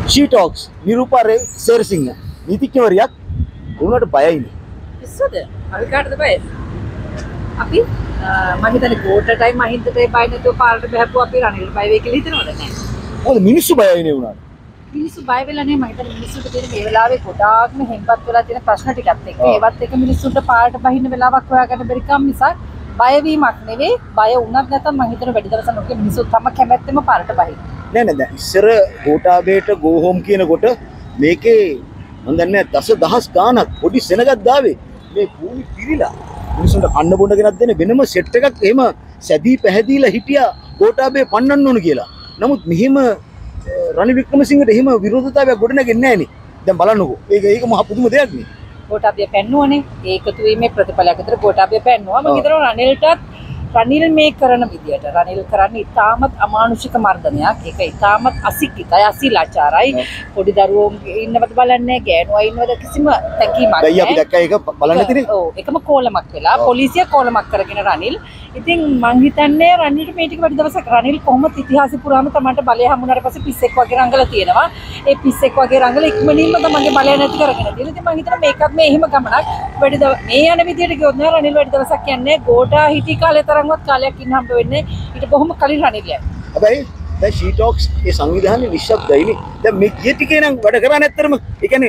She talks. නිරූපා Serasinghe නීතිඥවරියක් උනට බයයිනේ. ඉස්සද? අපි කාටද බය? අපි මම හිතන්නේ කෝටටයි මහින්දටයි බය නැතුව පාරට බහැපුවා අපි රනිල් බය වෙයි කියලා හිතනවද නැහැ? මොකද මිනිස්සු බයයිනේ උනාට. මිනිස්සු බය වෙලා නේ මම හිතන්නේ මිනිස්සුන්ට තියෙන මේ වෙලාවේ ගොඩාක්ම හෙම්පත් වෙලා තියෙන ප්‍රශ්න ටිකත් එක්ක ඒවත් එක මිනිස්සුන්ට පාරට බහින්න වෙලාවක් හොයාගන්න බැරි කම නිසා බය වීමක් නෙවෙයි බය වුණත් නැත්නම් මම හිතන වැඩි දවසක් නොකිය මිනිස්සු තම කැමැත්තෙම පාරට බහින්න. නෑ නෑ දැන් ඉස්සර ගෝඨාභයට go home කියනකොට මේකේ මම දන්නේ දසදහස් ගාණක් පොඩි සෙනගක් දාවේ මේ භූමි පිරීලා මිනිස්සුන්ට කන්න බොන්න ගෙනත් දෙන වෙනම සෙට් එකක් එහෙම සැදී පැහැදීලා හිටියා ගෝඨාභය පන්නන්න ඕන කියලා. නමුත් මෙහිම රනිල් වික්‍රමසිංහට එහෙම විරෝධතාවයක් ගොඩනගෙන්නේ නෑනේ. දැන් බලන්නකෝ. ඒක මහ පුදුම දෙයක් නේ. ගෝඨාභය පැන්නුවනේ. ඒකතු වීමේ ප්‍රතිඵලයක් විතර ගෝඨාභය පැන්නුවා. මම හිතනවා රනිල් මේ කරන විදියට රනිල් කරන්නේ ඉතාමත් අමානුෂික මර්ධනයක්. ඒක ඉතාමත් අසික්කිතයි, අසීලාචාරයි. පොඩි දරුවෝ ඉන්නවද බලන්නේ, ගෑනුවා ඉන්නවද කිසිම තැකීමක් නැහැ. දැන් අපි දැක්කා ඒක බලන්න තියෙන්නේ. ඔව්, එකම කෝලමක් වෙලා පොලිසිය කෝලමක් කරගෙන රනිල්. ඉතින් මං හිතන්නේ රනිල්ට මේ ටික වැඩි දවසක් රනිල් කොහොමද ඉතිහාසෙ පුරාම තමන්ට බලය හම්බුනාට පස්සේ පිස්සෙක් වගේ රංගලා තියෙනවා. ඒ පිස්සෙක් වගේ රංගලා ඉක්මනින්ම තමන්ගේ බලය නැති කරගෙන තියෙනවා. ඉතින් මං හිතනවා මේකත් මේ එහෙම ගමනක් වැඩි මේ යන විදියට ගියොත් නෑ රනිල් වැඩි දවසක් යන්නේ ගෝඨා හිටි කාලේ තරම්වත් කාලයක් ඉන්න හම්බ වෙන්නේ ඊට බොහොම කලින් රනිල් යයි. හැබැයි දැන් she talks ඒ සංවිධානයේ නිශ්ශබ්දයිනේ. දැන් මේ කිය ටිකේ නම් වැඩ කරන්නේ නැත්තරම ඒ කියන්නේ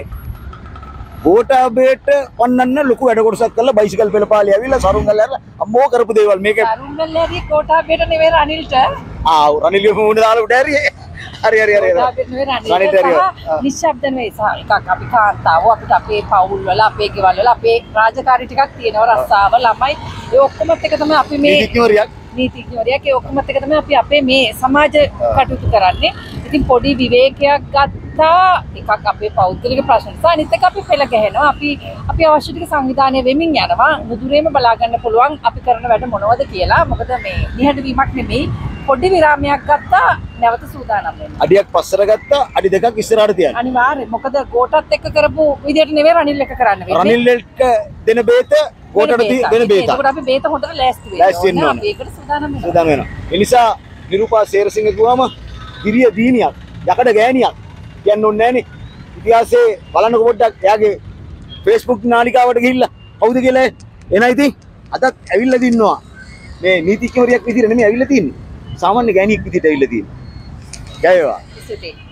ගෝඨාභයට පන්නන්න ලොකු වැඩ කොටසක් කරලා බයිසිකල් පෙළපාලි ඇවිල්ලා සරුංගල් ඇරලා අම්මෝ කරපු දේවල් මේක සරුංගල් ඇරිය ගෝඨාභයට නෙවෙයි රනිල්ට. රනිල් මොන දාලා උඩ ඇරියේ. හරි ගෝඨාභයට නෙවෙයි රනිල්ට. නිශ්ශබ්ද නෙවෙයි එකක් අපි කාන්තාව අපිට අපේ පවුල් වල අපේ ගෙවල් වල අපේ රාජකාරී ටිකක් තියෙනවා රස්සාව ළමයි ඒ ඔක්කොමත් එක තමයි අපි මේ නීතිඥවරියක් ඒ ඔක්කොමත් එක තමයි අපි අපේ මේ සමාජ කටයුතු කරන්නේ. ඉතින් පොඩි විවේකයක් ගත්තා එකක් අපේ පෞද්ගලික ප්‍රශ්න නිසා අනිත් එක අපි පෙළ ගැහෙනවා. අපි අවශ්‍ය ටික සංවිධානය වෙමින් යනවා. මුදුරේම බලා ගන්න පුළුවන් අපි කරන වැඩ මොනවද කියලා. මොකද මේ නිහඬවීමක් නෙමෙයි පොඩි විරාමයක් ගත්තා නැවත සූදානම් වෙන්න. අඩියක් පස්සට ගත්තා අඩි දෙකක් ඉස්සරහට තියන්න. අනිවාර්යයෙන්. මොකද ගෝඨත් එක්ක කරපු විදියට නෙමෙයි රනිල් එක කරන්න වෙන්නේ. රනිල් එක්ක දෙන බේත ගෝඨට දෙන බේත. ඒකට අපි බේත හොඳට ලෑස්ති වෙන්න ඕනේ. අපි ඒකට සූදානම් වෙනවා. ඒ නිසා නිරූපා සේරසිංහ කිව්වම හිරිය දීනියක් යකඩ ගෑණියක් කියන්න ඕනේ නෑනේ. ඉතිහාසයේ බලන්නකො පොඩ්ඩක් එයාගේ Facebook නාලිකාවට ගිහිල්ලා කවුද කියලා එනයි ඉතින් අදත් ඇවිල්ලා දින්නවා. මේ නීතිඥවරියක් විදිහට නෙමෙයි ඇවිල්ලා තින්නේ. සාමාන්‍ය ගෑණියෙක් විදිහට ඇවිල්ලා තියෙන්නේ. ජය වේවා.